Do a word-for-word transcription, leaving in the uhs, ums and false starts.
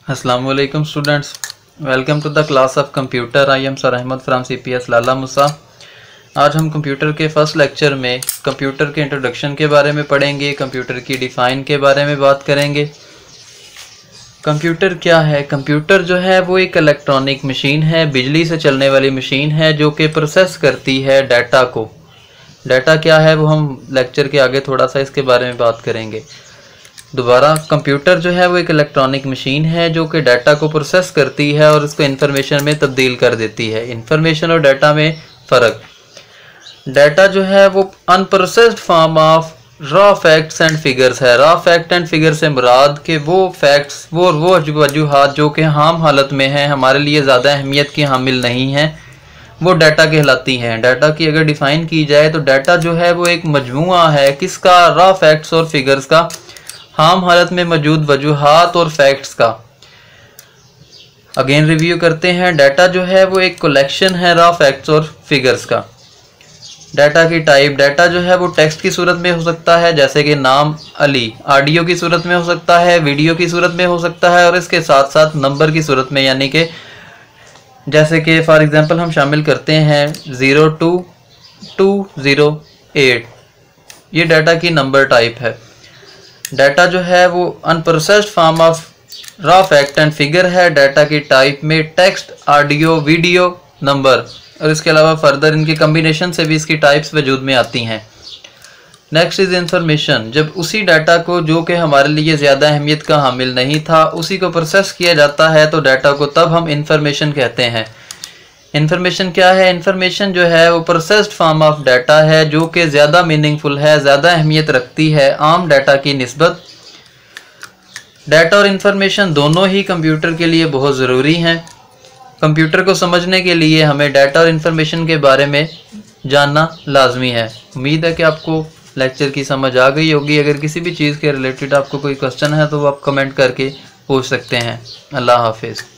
Assalamu alaikum students, welcome to the class of computer. I am Sir Ahmed from C P S लाला मूसा। आज हम computer के first lecture में computer के introduction के बारे में पढ़ेंगे, कंप्यूटर की डिफ़ाइन के बारे में बात करेंगे। कंप्यूटर क्या है? कंप्यूटर जो है वो एक इलेक्ट्रॉनिक मशीन है, बिजली से चलने वाली मशीन है जो कि प्रोसेस करती है डाटा को। डाटा क्या है वो हम लेक्चर के आगे थोड़ा सा इसके बारे में बात करेंगे। दोबारा, कंप्यूटर जो है वो एक इलेक्ट्रॉनिक मशीन है जो कि डाटा को प्रोसेस करती है और उसको इन्फॉर्मेशन में तब्दील कर देती है। इन्फॉर्मेशन और डाटा में फ़र्क। डाटा जो है वो unprocessed form of raw facts and figures है। रॉ फैक्ट एंड फिगर से मुराद के वो फैक्ट्स वो वो वजूहात जो कि हाम हालत में हैं, हमारे लिए ज़्यादा अहमियत की हामिल नहीं हैं, वो डाटा कहलाती हैं। डाटा की अगर डिफ़ाइन की जाए तो डाटा जो है वो एक मजमूआ है किसका? रॉ फैक्ट्स और फिगर्स का, हाम हालत में मौजूद वजूहात और फैक्ट्स का। अगेन रिव्यू करते हैं। डाटा जो है वो एक कलेक्शन है रॉ फैक्ट्स और फिगर्स का। डाटा की टाइप, डाटा जो है वो टेक्स्ट की सूरत में हो सकता है जैसे कि नाम अली, ऑडियो की सूरत में हो सकता है, वीडियो की सूरत में हो सकता है और इसके साथ साथ नंबर की सूरत में, यानी कि जैसे कि फॉर एग्जांपल हम शामिल करते हैं zero two two zero eight, ये डाटा की नंबर टाइप है। डाटा जो है वो unprocessed form of raw fact and figure है। डाटा की टाइप में टेक्स्ट, ऑडियो, वीडियो, नंबर और इसके अलावा फर्दर इनके कम्बिनेशन से भी इसकी टाइप्स वजूद में आती हैं। Next is information. जब उसी डाटा को जो कि हमारे लिए ज़्यादा अहमियत का हामिल नहीं था उसी को प्रोसेस किया जाता है तो डाटा को तब हम इंफॉर्मेशन कहते हैं। इन्फॉर्मेशन क्या है? इन्फॉर्मेशन जो है वो प्रोसेस्ड फॉर्म ऑफ डाटा है जो कि ज़्यादा मीनिंगफुल है, ज़्यादा अहमियत रखती है आम डाटा की निस्बत। डाटा और इन्फॉर्मेशन दोनों ही कंप्यूटर के लिए बहुत ज़रूरी हैं। कंप्यूटर को समझने के लिए हमें डाटा और इन्फॉर्मेशन के बारे में जानना लाजमी है। उम्मीद है कि आपको लेक्चर की समझ आ गई होगी। अगर किसी भी चीज़ के रिलेटेड आपको कोई क्वेश्चन है तो वो आप कमेंट करके पूछ सकते हैं। अल्लाह हाफिज़।